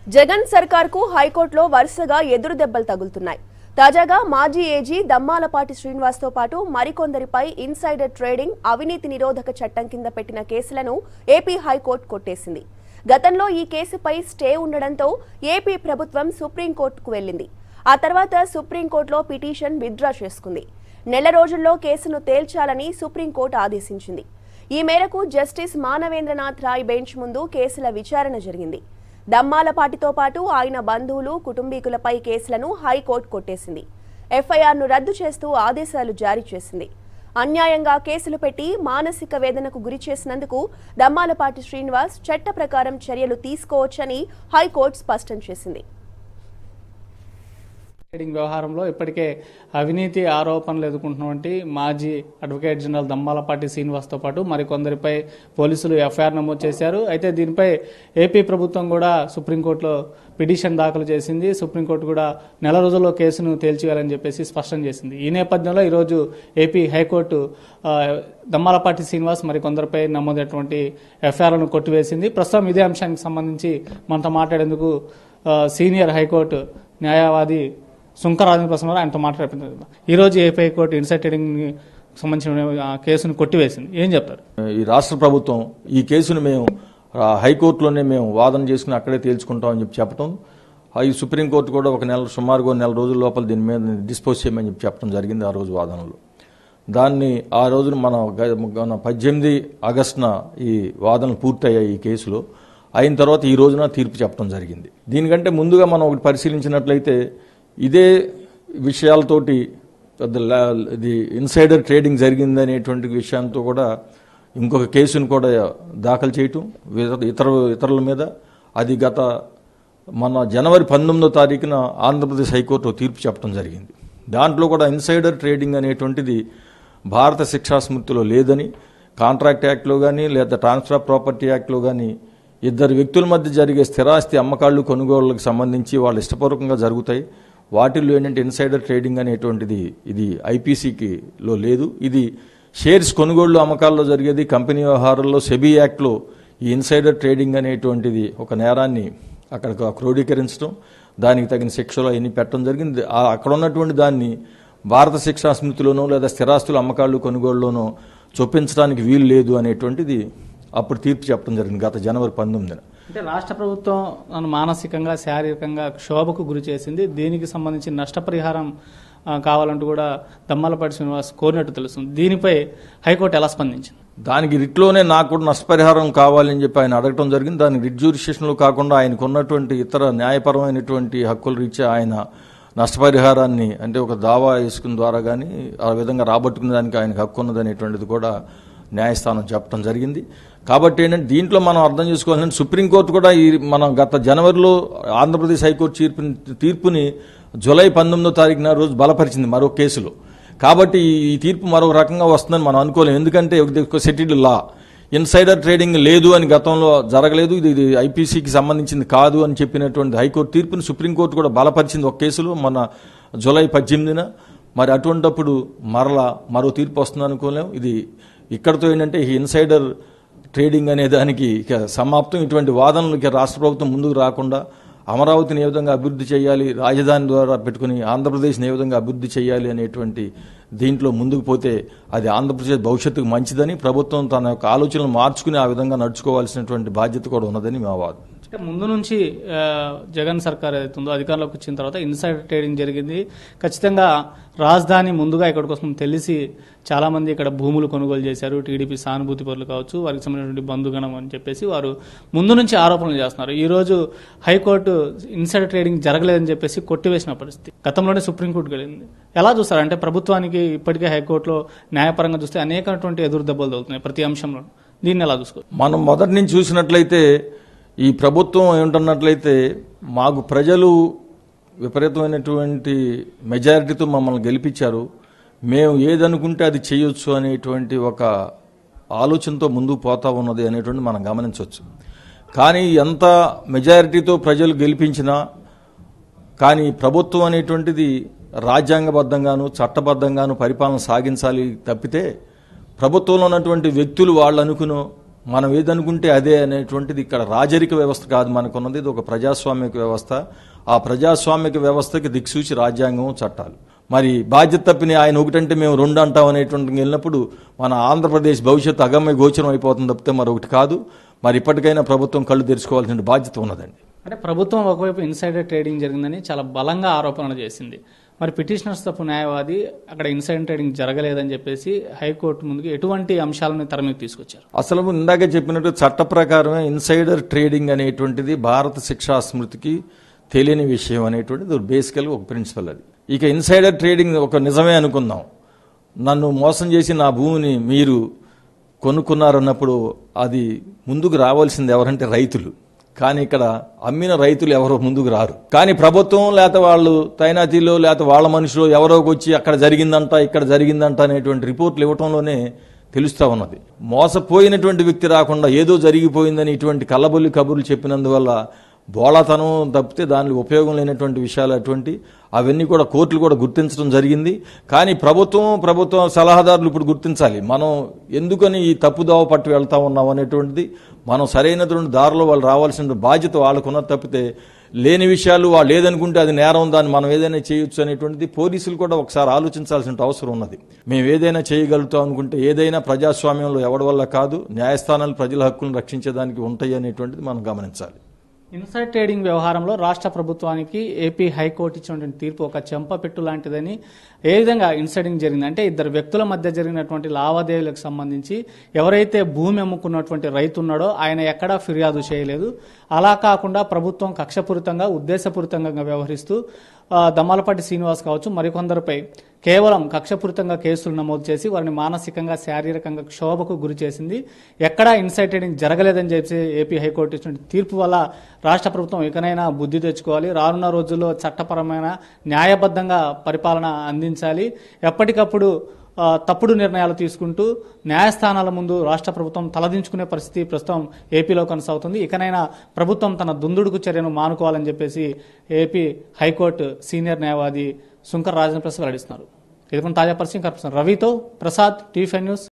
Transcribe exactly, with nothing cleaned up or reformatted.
జగన్ సర్కార్కు హైకోర్టులో వరుసగా ఎదురు దెబ్బలు తగులుతున్నాయి. తాజాగా మాజీ ఏజీ దమ్మాలపాటి శ్రీనివాస్తో పాటు మరికొందరిపై ఇన్సైడర్ ట్రేడింగ్, అవినీతి నిరోధక చట్టం కింద పెట్టిన కేసులను ఏపీ హైకోర్టు కొట్టేసింది. గతంలో ఈ కేసుపై స్టే ఉండడంతో ఏపీ ప్రభుత్వం సుప్రీంకోర్టుకు వెళ్లింది. ఆ తర్వాత సుప్రీంకోర్టులో పిటిషన్ విత్డ్రా చేసుకుంది. నెల రోజుల్లో కేసును తేల్చాలని సుప్రీంకోర్టు ఆదేశించింది. ఈ మేరకు జస్టిస్ మానవేంద్రనాథ్ రాయ్ బెంచ్ ముందు కేసుల విచారణ జరిగింది. దమ్మాలపాటితో పాటు ఆయన బంధువులు, కుటుంబీకులపై కేసులను హైకోర్టు కొట్టేసింది. ఎఫ్ఐఆర్ను రద్దు చేస్తూ ఆదేశాలు జారీ చేసింది. అన్యాయంగా కేసులు పెట్టి మానసిక వేదనకు గురి చేసినందుకు దమ్మాలపాటి శ్రీనివాస్ చట్ట ప్రకారం చర్యలు తీసుకోవచ్చని హైకోర్టు స్పష్టం చేసింది. ట్రేడింగ్ వ్యవహారంలో ఇప్పటికే అవినీతి ఆరోపణలు ఎదుర్కొంటున్నటువంటి మాజీ అడ్వకేట్ జనరల్ దమ్మాలపాటి శ్రీనివాస్తో పాటు మరికొందరిపై పోలీసులు ఎఫ్ఐఆర్ నమోదు చేశారు. అయితే దీనిపై ఏపీ ప్రభుత్వం కూడా సుప్రీంకోర్టులో పిటిషన్ దాఖలు చేసింది. సుప్రీంకోర్టు కూడా నెల రోజుల్లో కేసును తేల్చేయాలని చెప్పేసి స్పష్టం చేసింది. ఈ నేపథ్యంలో ఈరోజు ఏపీ హైకోర్టు దమ్మాలపాటి శ్రీనివాస్ మరికొందరిపై నమోదైనటువంటి ఎఫ్ఐఆర్లను కొట్టివేసింది. ప్రస్తుతం ఇదే అంశానికి సంబంధించి మనతో మాట్లాడేందుకు సీనియర్ హైకోర్టు న్యాయవాది సుంకరాజన్ ప్రశ్న ఆయనతో మాట్లాడుతున్నారు. ఈ రోజు ఏపీ హైకోర్టు ఇన్సైడ్ ట్రేడింగ్ సంబంధించిన కేసును కొట్టివేసింది. ఏం చెప్తారు? ఈ రాష్ట్ర ప్రభుత్వం ఈ కేసును మేము హైకోర్టులోనే మేము వాదన చేసుకుని అక్కడే తేల్చుకుంటామని చెప్పి చెప్పడం, ఈ సుప్రీంకోర్టు కూడా ఒక నెల సుమారుగా నెల రోజుల లోపల దీని మీద డిస్పోజ్ చేయమని చెప్పి చెప్పడం జరిగింది. ఆ రోజు వాదనలో దాన్ని ఆ రోజున మన పద్దెనిమిది ఆగస్టున ఈ వాదనలు పూర్తయ్యాయి. ఈ కేసులో అయిన తర్వాత ఈ రోజున తీర్పు చెప్పడం జరిగింది. దీనికంటే ముందుగా మనం ఒకటి పరిశీలించినట్లయితే ఇదే విషయాలతోటి ఇది ఇన్సైడర్ ట్రేడింగ్ జరిగిందనేటువంటి విషయంతో కూడా ఇంకొక కేసును కూడా దాఖలు చేయటం ఇతర ఇతరుల మీద, అది గత మన జనవరి పంతొమ్మిదో తారీఖున ఆంధ్రప్రదేశ్ హైకోర్టు తీర్పు చెప్పడం జరిగింది. దాంట్లో కూడా ఇన్సైడర్ ట్రేడింగ్ అనేటువంటిది భారత శిక్షా స్మృతిలో లేదని, కాంట్రాక్ట్ యాక్ట్లో కానీ లేదా ట్రాన్స్ఫర్ ఆఫ్ ప్రాపర్టీ యాక్ట్లో కానీ ఇద్దరు వ్యక్తుల మధ్య జరిగే స్థిరాస్తి అమ్మకాళ్ళు కొనుగోళ్లకు సంబంధించి వాళ్ళు ఇష్టపూర్వకంగా జరుగుతాయి. వాటిల్లో ఏంటంటే ఇన్సైడర్ ట్రేడింగ్ అనేటువంటిది ఇది ఐపీసీకి లో లేదు. ఇది షేర్స్ కొనుగోళ్లు అమ్మకాల్లో జరిగేది. కంపెనీ వ్యవహారాల్లో సెబీ యాక్ట్లో ఈ ఇన్సైడర్ ట్రేడింగ్ అనేటువంటిది ఒక నేరాన్ని అక్కడ క్రోడీకరించడం, దానికి తగిన శిక్షలు అవన్నీ పెట్టడం జరిగింది. అక్కడ ఉన్నటువంటి దాన్ని భారత శిక్షా స్మృతిలోనో లేదా స్థిరాస్తుల అమ్మకాళ్ళు కొనుగోళ్లోనో చొప్పించడానికి వీలు లేదు అనేటువంటిది అప్పుడు తీర్పు చెప్పడం జరిగింది గత జనవరి పంతొమ్మిదిన. అంటే రాష్ట్ర ప్రభుత్వం నన్ను మానసికంగా, శారీరకంగా క్షోభకు గురి చేసింది. దీనికి సంబంధించి నష్టపరిహారం కావాలంటూ కూడా దమ్మాలపాటి శ్రీనివాస్ కోరినట్టు తెలుస్తుంది. దీనిపై హైకోర్టు ఎలా స్పందించింది? దానికి రిట్లోనే నాకు కూడా నష్టపరిహారం కావాలని చెప్పి ఆయన అడగటం జరిగింది. దానికి రిట్ జ్యూరిస్డిక్షన్లో కాకుండా ఆయనకు ఉన్నటువంటి ఇతర న్యాయపరమైనటువంటి హక్కుల రీత్యా ఆయన నష్టపరిహారాన్ని అంటే ఒక దావా వేసుకున్న ద్వారా కానీ ఆ విధంగా రాబట్టుకునే దానికి ఆయనకు హక్కు ఉన్నదనేటువంటిది కూడా న్యాయస్థానం చెప్పడం జరిగింది. కాబట్టి ఏంటంటే దీంట్లో మనం అర్థం చేసుకోవాలంటే సుప్రీంకోర్టు కూడా ఈ మన గత జనవరిలో ఆంధ్రప్రదేశ్ హైకోర్టు తీర్పుని తీర్పుని జూలై పంతొమ్మిదో తారీఖున రోజు బలపరిచింది మరో కేసులో. కాబట్టి ఈ తీర్పు మరో రకంగా వస్తుందని మనం అనుకోలేము. ఎందుకంటే సెటిల్డ్ లా ఇన్సైడర్ ట్రేడింగ్ లేదు అని గతంలో జరగలేదు, ఇది ఇది ఐపీసీకి సంబంధించింది కాదు అని చెప్పినటువంటి హైకోర్టు తీర్పుని సుప్రీంకోర్టు కూడా బలపరిచింది ఒక కేసులో మన జూలై పద్దెనిమిదిన. మరి అటువంటిప్పుడు మరలా మరో తీర్పు వస్తుంది అనుకోలేము. ఇది ఇక్కడతో ఏంటంటే ఈ ఇన్సైడర్ ట్రేడింగ్ అనే దానికి ఇక సమాప్తం. ఇటువంటి వాదనలు ఇక రాష్ట్ర ప్రభుత్వం ముందుకు రాకుండా అమరావతిని ఏ విధంగా అభివృద్ధి చేయాలి, రాజధాని ద్వారా పెట్టుకుని ఆంధ్రప్రదేశ్ని ఏ విధంగా అభివృద్ధి చేయాలి అనేటువంటి దీంట్లో ముందుకు పోతే అది ఆంధ్రప్రదేశ్ భవిష్యత్తుకు మంచిదని, ప్రభుత్వం తన యొక్క ఆలోచనలు మార్చుకుని ఆ విధంగా నడుచుకోవాల్సినటువంటి బాధ్యత కూడా ఉన్నదని మా వాదన. ముందు నుంచి జగన్ సర్కార్ ఏదైతుందో అధికారంలోకి వచ్చిన తర్వాత ఇన్సైడర్ ట్రేడింగ్ జరిగింది. ఖచ్చితంగా రాజధాని ముందుగా ఇక్కడికి వస్తుంది తెలిసి చాలా మంది ఇక్కడ భూములు కొనుగోలు చేశారు. టీడీపీ సానుభూతి పరులు కావచ్చు, వారికి సంబంధించినటువంటి బంధుగణం అని చెప్పేసి వారు ముందు నుంచి ఆరోపణలు చేస్తున్నారు. ఈ రోజు హైకోర్టు ఇన్సైడర్ ట్రేడింగ్ జరగలేదని చెప్పేసి కొట్టివేసిన పరిస్థితి. గతంలోనే సుప్రీంకోర్టుకు వెళ్ళింది. ఎలా చూస్తారు? అంటే ప్రభుత్వానికి ఇప్పటికే హైకోర్టులో న్యాయపరంగా చూస్తే అనేకటువంటి ఎదురు దెబ్బలు తగులుతున్నాయి ప్రతి అంశంలో. దీన్ని ఎలా చూసుకోవాలి? మనం మొదటి నుంచి చూసినట్లయితే ఈ ప్రభుత్వం ఏమిటన్నట్లయితే మాకు ప్రజలు విపరీతమైనటువంటి మెజారిటీతో మమ్మల్ని గెలిపించారు, మేము ఏదనుకుంటే అది చేయొచ్చు అనేటువంటి ఒక ఆలోచనతో ముందుకు పోతా ఉన్నది అనేటువంటి మనం గమనించవచ్చు. కానీ ఎంత మెజారిటీతో ప్రజలు గెలిపించినా కానీ ప్రభుత్వం అనేటువంటిది రాజ్యాంగబద్ధంగాను చట్టబద్ధంగాను పరిపాలన సాగించాలి తప్పితే ప్రభుత్వంలో ఉన్నటువంటి వ్యక్తులు వాళ్ళు అనుకునో మనం ఏదనుకుంటే అదే అనేటువంటిది ఇక్కడ రాజరిక వ్యవస్థ కాదు మనకున్నది, ఇది ఒక ప్రజాస్వామిక వ్యవస్థ. ఆ ప్రజాస్వామిక వ్యవస్థకి దిక్సూచి రాజ్యాంగం, చట్టాలు. మరి బాధ్యత తప్పిన ఆయన ఒకటంటే మేము రెండు అంటాం అనేటువంటి వెళ్ళినప్పుడు మన ఆంధ్రప్రదేశ్ భవిష్యత్తు అగమ్య గోచరం అయిపోతుంది తప్పితే మరొకటి కాదు. మరి ఇప్పటికైనా ప్రభుత్వం కళ్ళు తెరుచుకోవాల్సిన బాధ్యత ఉన్నదండి. అంటే ప్రభుత్వం ఒకవైపు ఇన్సైడర్ ట్రేడింగ్ జరిగిందని చాలా బలంగా ఆరోపణలు చేసింది. మరి పిటిషనర్స్ తప్పు న్యాయవాది అక్కడ ఇన్సైడర్ ట్రేడింగ్ జరగలేదని చెప్పేసి హైకోర్టు ముందుకు ఎటువంటి అంశాలను తెరమీకి తీసుకొచ్చారు? అసలు ఇందాకే చెప్పినట్టు చట్ట ప్రకారమే ఇన్సైడర్ ట్రేడింగ్ అనేటువంటిది భారత శిక్షా స్మృతికి తెలియని విషయం అనేటువంటిది బేసికల్గా ఒక ప్రిన్సిపల్. అది ఇక ఇన్సైడర్ ట్రేడింగ్ ఒక నిజమే అనుకుందాం. నన్ను మోసం చేసి నా భూమిని మీరు కొనుక్కున్నారన్నప్పుడు అది ముందుకు రావాల్సింది ఎవరంటే రైతులు. కానీ ఇక్కడ అమ్మిన రైతులు ఎవరో ముందుకు రారు. కానీ ప్రభుత్వం లేకపోతే వాళ్ళు తైనాతీలో లేకపోతే వాళ్ళ మనుషులు ఎవరోకి వచ్చి అక్కడ జరిగిందంట ఇక్కడ జరిగిందంట అనేటువంటి రిపోర్ట్లు ఇవ్వటంలోనే తెలుస్తూ ఉన్నది. మోసపోయినటువంటి వ్యక్తి రాకుండా ఏదో జరిగిపోయిందని ఇటువంటి కల్లబొల్లి కబుర్లు చెప్పినందువల్ల బోళాతనం తప్పితే దానిలో ఉపయోగం లేనటువంటి విషయాలు అటువంటి అవన్నీ కూడా కోర్టులు కూడా గుర్తించడం జరిగింది. కానీ ప్రభుత్వం ప్రభుత్వం సలహాదారులు ఇప్పుడు గుర్తించాలి మనం ఎందుకని ఈ తప్పుదోవ పట్టు వెళ్తా ఉన్నాం అనేటువంటిది. మనం సరైనటువంటి దారిలో వాళ్ళు రావాల్సిన బాధ్యత వాళ్ళకున్నది తప్పితే లేని విషయాలు వాళ్ళు ఏదనుకుంటే అది నేరం, దాన్ని మనం ఏదైనా చేయొచ్చు అనేటువంటిది పోలీసులు కూడా ఒకసారి ఆలోచించాల్సిన అవసరం ఉన్నది. మేము ఏదైనా చేయగలుగుతాం అనుకుంటే ఏదైనా ప్రజాస్వామ్యంలో ఎవరి వల్ల కాదు, న్యాయస్థానాలు ప్రజల హక్కులను రక్షించేదానికి ఉంటాయి అనేటువంటిది మనం గమనించాలి. ఇన్సైడ్ ట్రేడింగ్ వ్యవహారంలో రాష్ట్ర ప్రభుత్వానికి ఏపీ హైకోర్టు ఇచ్చినటువంటి తీర్పు ఒక చెంపపెట్టు లాంటిదని. ఏ విధంగా ఇన్సైడింగ్ జరిగింది అంటే ఇద్దరు వ్యక్తుల మధ్య జరిగినటువంటి లావాదేవీలకు సంబంధించి ఎవరైతే భూమి అమ్ముకున్నటువంటి రైతు ఉన్నాడో ఆయన ఎక్కడా ఫిర్యాదు చేయలేదు. అలా కాకుండా ప్రభుత్వం కక్షపూరితంగా ఉద్దేశపూరితంగా వ్యవహరిస్తూ దమ్మాలపాటి శ్రీనివాస్ కావచ్చు మరికొందరిపై కేవలం కక్షపూరితంగా కేసులు నమోదు చేసి వారిని మానసికంగా శారీరకంగా క్షోభకు గురి చేసింది. ఎక్కడా ఇన్సైడ్ ట్రేడింగ్ జరగలేదని చెప్పి ఏపీ హైకోర్టు ఇచ్చిన తీర్పు వల్ల రాష్ట్ర ప్రభుత్వం ఇకనైనా బుద్ధి తెచ్చుకోవాలి. రానున్న రోజుల్లో చట్టపరమైన న్యాయబద్ధంగా పరిపాలన అందించాలి. ఎప్పటికప్పుడు తప్పుడు నిర్ణయాలు తీసుకుంటూ న్యాయస్థానాల ముందు రాష్ట్ర ప్రభుత్వం తలదించుకునే పరిస్థితి ప్రస్తుతం ఏపీలో కొనసాగుతుంది. ఇకనైనా ప్రభుత్వం తన దుందుడుకు చర్యను మానుకోవాలని చెప్పేసి ఏపీ హైకోర్టు సీనియర్ న్యాయవాది సుంకర రాజేంద్ర ప్రసాద్ వెల్లడిస్తున్నారు. ఇది తాజా పరిస్థితి రవితో ప్రసాద్, టీవీ ఫైవ్ న్యూస్.